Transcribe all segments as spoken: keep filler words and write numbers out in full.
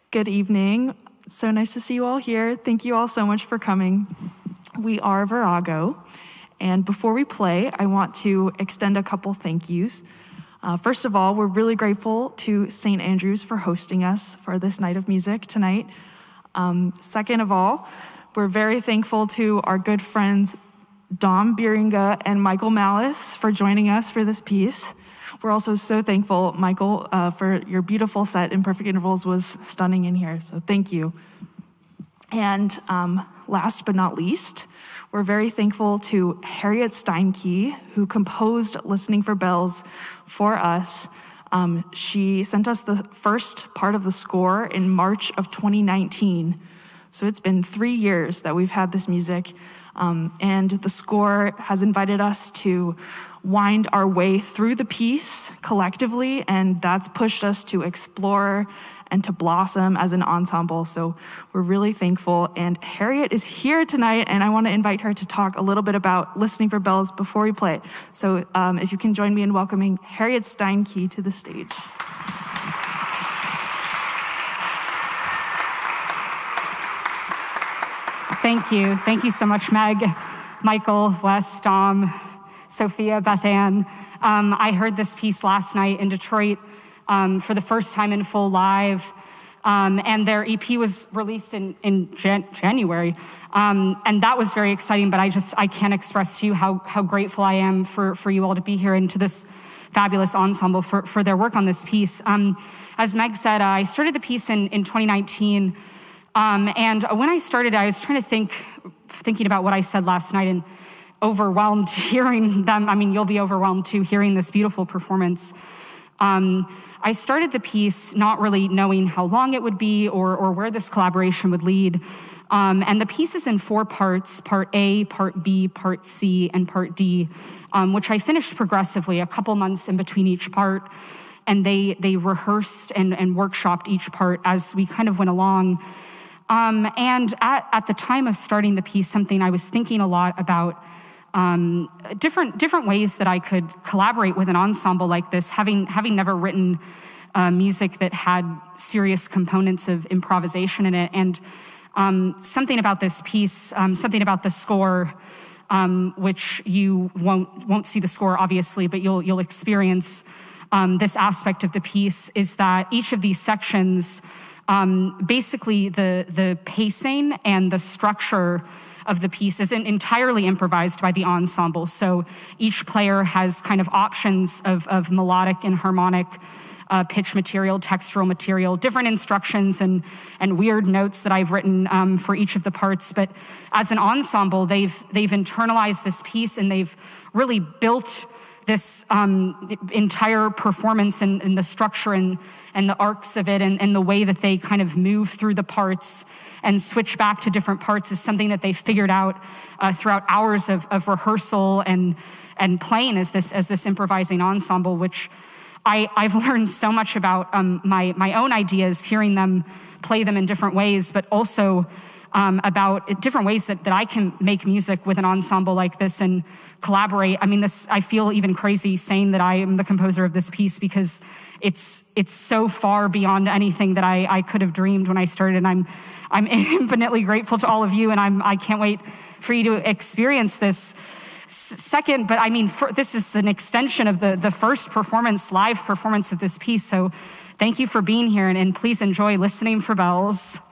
Good evening. It's so nice to see you all here. Thank you all so much for coming. We are Virago, and before we play, I want to extend a couple thank yous. Uh, first of all, we're really grateful to Saint Andrew's for hosting us for this night of music tonight. Um, second of all, we're very thankful to our good friends Dom Bierenga and Michael Malice for joining us for this piece. We're also so thankful, Michael, uh, for your beautiful set in Perfect Intervals was stunning in here, so thank you. And um, last but not least, we're very thankful to Harriet Steinke, who composed Listening for Bells for us. Um, she sent us the first part of the score in March of twenty nineteen. So it's been three years that we've had this music. Um, and the score has invited us to wind our way through the piece collectively, and that's pushed us to explore and to blossom as an ensemble. So we're really thankful. And Harriet is here tonight, and I want to invite her to talk a little bit about Listening for Bells before we play it. So um, if you can join me in welcoming Harriet Steinke to the stage. Thank you. Thank you so much, Meg, Michael, Wes, Dom, Sofia, BethAnne. Um, I heard this piece last night in Detroit um, for the first time in full live, um, and their E P was released in, in Jan- January, um, and that was very exciting, but I just, I can't express to you how, how grateful I am for, for you all to be here and to this fabulous ensemble for, for their work on this piece. Um, as Meg said, uh, I started the piece in, in twenty nineteen, Um, and when I started, I was trying to think, thinking about what I said last night and overwhelmed hearing them. I mean, you'll be overwhelmed too, hearing this beautiful performance. Um, I started the piece not really knowing how long it would be or, or where this collaboration would lead. Um, and the piece is in four parts, part A, part B, part C, and part D, um, which I finished progressively, a couple months in between each part. And they, they rehearsed and, and workshopped each part as we kind of went along. Um, and at, at the time of starting the piece, something I was thinking a lot about um, different different ways that I could collaborate with an ensemble like this, having having never written uh, music that had serious components of improvisation in it. And um, something about this piece, um, something about the score, um, which you won't won't see the score obviously, but you'll you'll experience um, this aspect of the piece is that each of these sections. Um, basically, the, the pacing and the structure of the piece isn't entirely improvised by the ensemble. So each player has kind of options of, of melodic and harmonic uh, pitch material, textural material, different instructions and, and weird notes that I've written um, for each of the parts. But as an ensemble, they've, they've internalized this piece and they've really built this um, entire performance and, and the structure and, and the arcs of it and, and the way that they kind of move through the parts and switch back to different parts is something that they figured out uh, throughout hours of, of rehearsal and and playing as this as this improvising ensemble, which I, I've learned so much about um, my, my own ideas, hearing them play them in different ways, but also Um, about different ways that, that I can make music with an ensemble like this and collaborate. I mean, this, I feel even crazy saying that I am the composer of this piece because it's it's so far beyond anything that I, I could have dreamed when I started. And I'm I'm infinitely grateful to all of you, and I'm I can't wait for you to experience this. Second, but I mean, for, this is an extension of the, the first performance, live performance of this piece. So thank you for being here, and, and please enjoy Listening for Bells.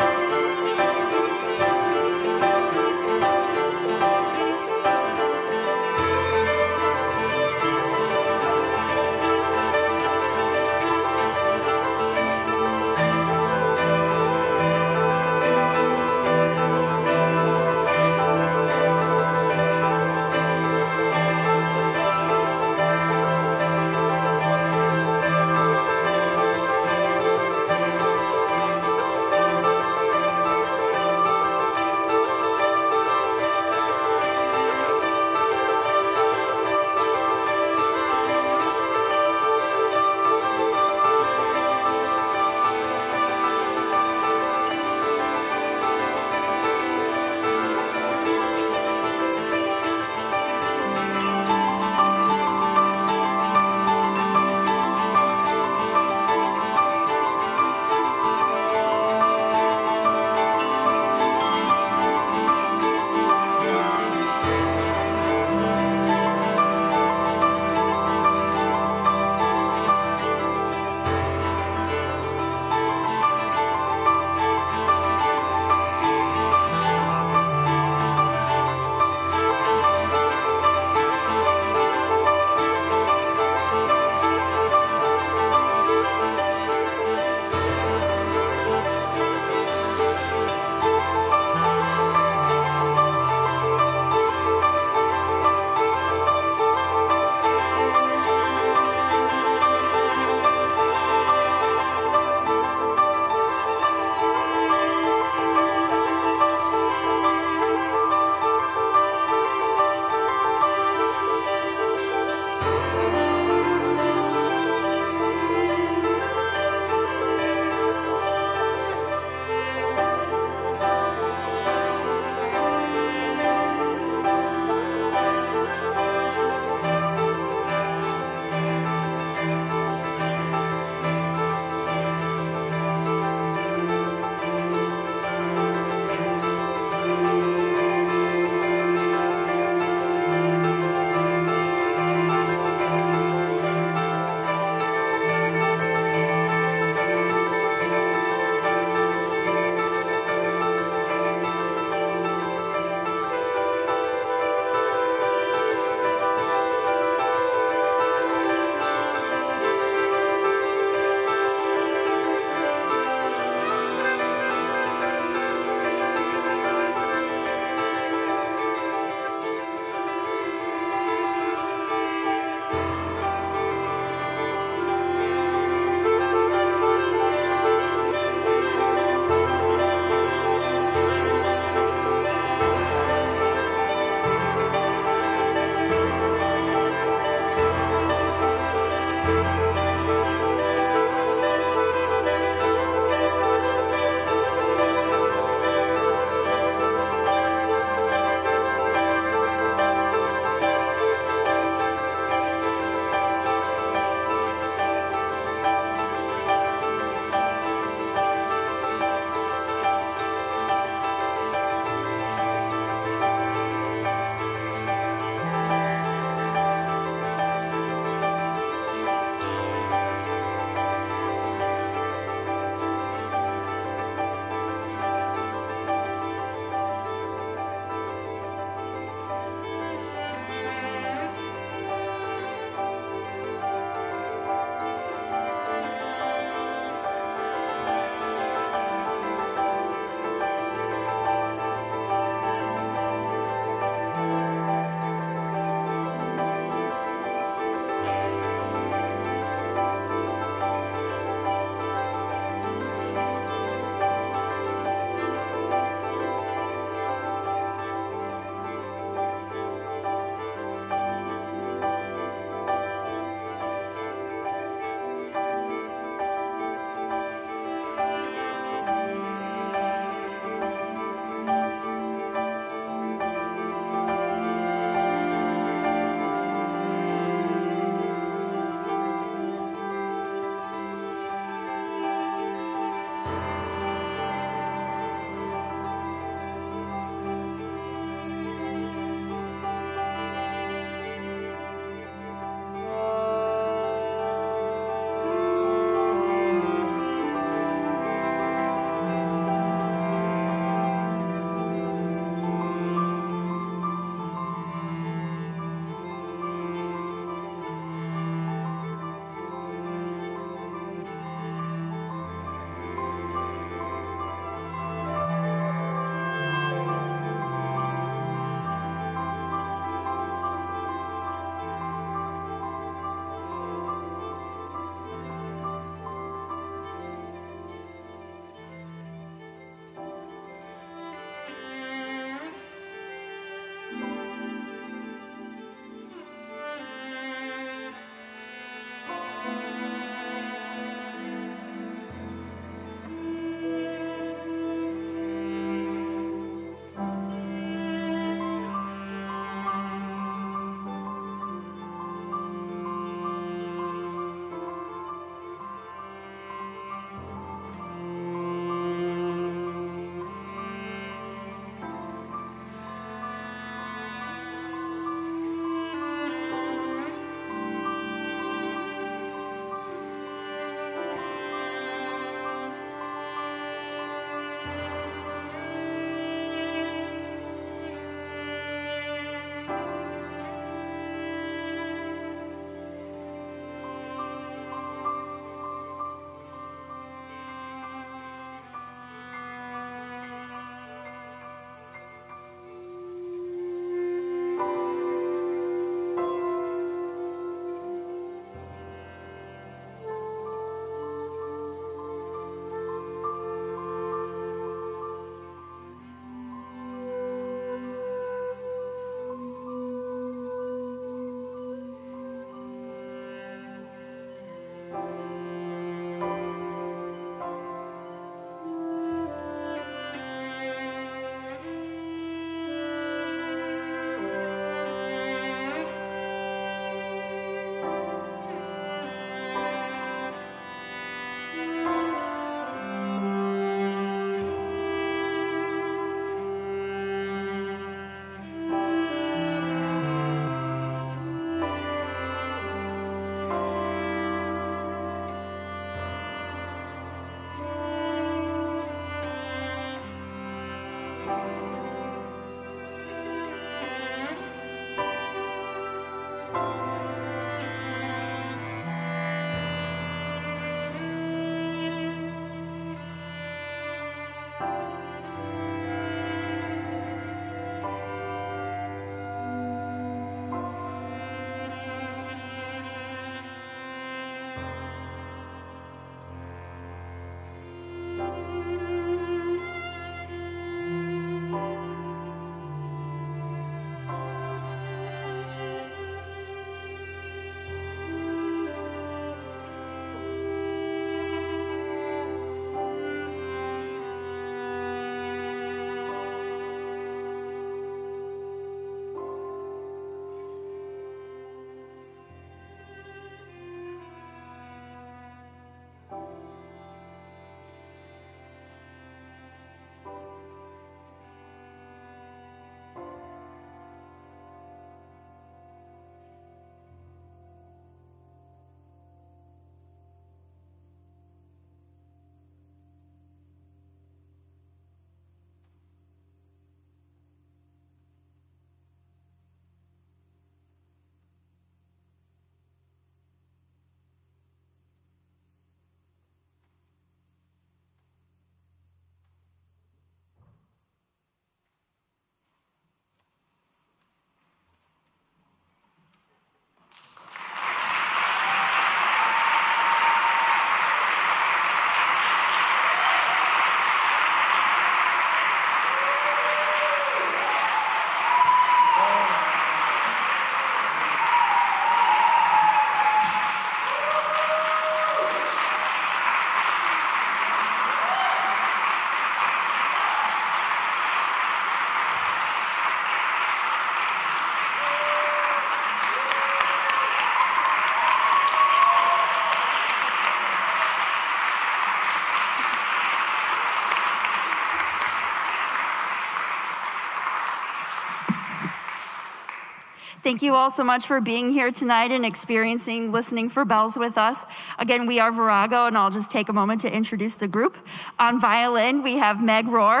Thank you all so much for being here tonight and experiencing Listening for Bells with us. Again, we are Virago, and I'll just take a moment to introduce the group. On violin, we have Meg Rohrer.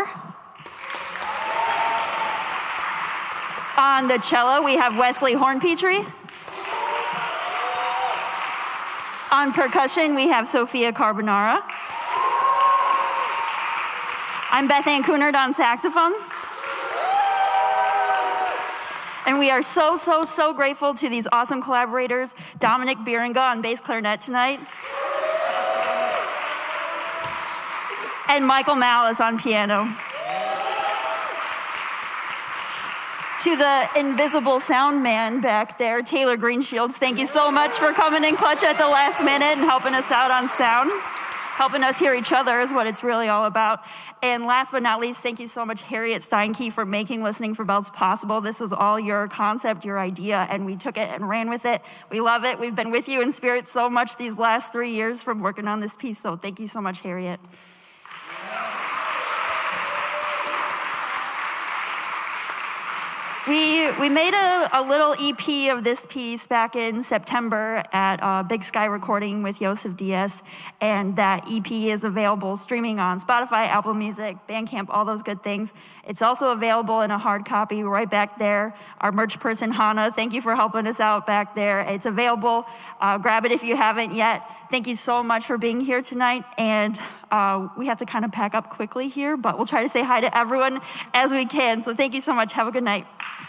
On the cello, we have Wesley Hornpetrie. On percussion, we have Sofia Carbonara. I'm BethAnne Kunert on saxophone. And we are so, so, so grateful to these awesome collaborators, Dominic Bierenga on bass clarinet tonight, and Michael Malice on piano. To the invisible sound man back there, Taylor Greenshields, thank you so much for coming in clutch at the last minute and helping us out on sound. Helping us hear each other is what it's really all about. And last but not least, thank you so much, Harriet Steinke, for making Listening for Bells possible. This was all your concept, your idea, and we took it and ran with it. We love it. We've been with you in spirit so much these last three years from working on this piece, so thank you so much, Harriet. We, we made a, a little E P of this piece back in September at uh, Big Sky Recording with Joseph Diaz, and that E P is available streaming on Spotify, Apple Music, Bandcamp, all those good things. It's also available in a hard copy right back there. Our merch person, Hannah, thank you for helping us out back there. It's available. Uh, grab it if you haven't yet. Thank you so much for being here tonight, and uh, we have to kind of pack up quickly here, but we'll try to say hi to everyone as we can. So thank you so much. Have a good night.